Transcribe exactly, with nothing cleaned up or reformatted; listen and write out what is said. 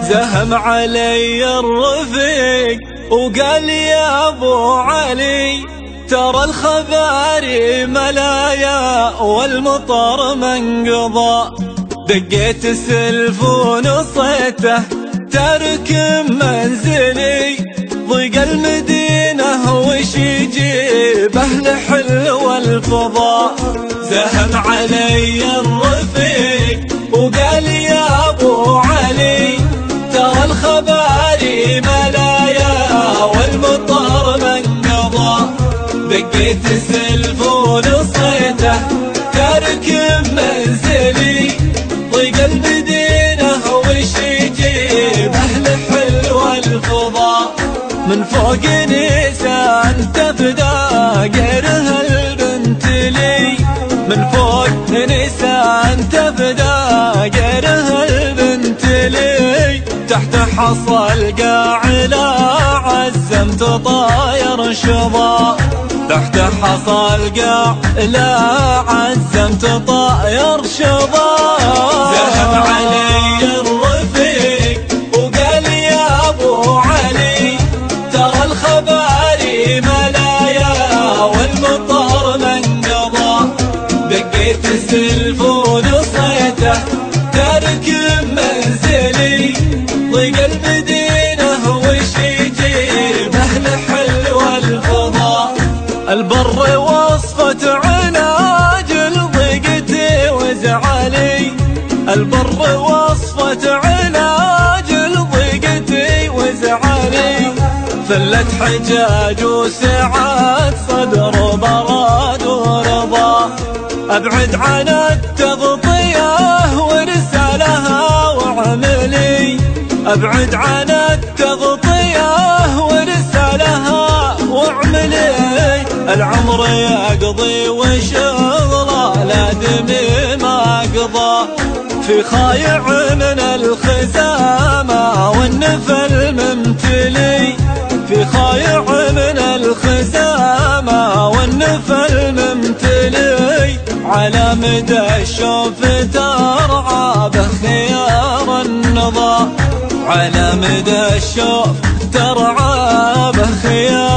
زهم علي الرفيق وقال يا ابو علي ترى الخباري ملايا والمطر منقضى. دقيت سلف ونصيته ترك منزلي ضيق المدينة وش يجيب أهل حلو الفضاء. زهم علي الرفيق وقال يا ابو علي ترى الخباري ملايا والمطر منقضى. دقيت سلف ونصيته ترك منزلي ضيق المدينة وش يجيب أهل حلو الفضاء. من فوق نيسان تبدأ غيرها البنت لي، من فوق نيسان تبدأ غيرها البنت لي. تحت حصى القاع لا عزمت طاير شظى، تحت حصى القاع لا عزمت طاير شظى. زهم علي الرفيق وقال يا ابو علي ترى الخباري ملايا والمطر منقضى. دقيت سلف ونصيته ترك منزلي ضيق المدينة وش يجيب أهل حلو الفضاء. البر وصفة عناج لضيقتي وزعلي، البر وصفة عناج لضيقتي وزعلي. فلت حجاج وسعات صدر براد ورضا، أبعد عن التغطية ورسالها وعملي، أبعد عن التغطية ورسالها وعملي. العمر يقضي وشغله لا دمي ما قضى، في خايع من الخزامة والنفل ممتلي، في خايع من الخزامة والنفل ممتلي. على مدى الشوف ترعى بخيار النضا، على مدى الشوف ترعى بخيار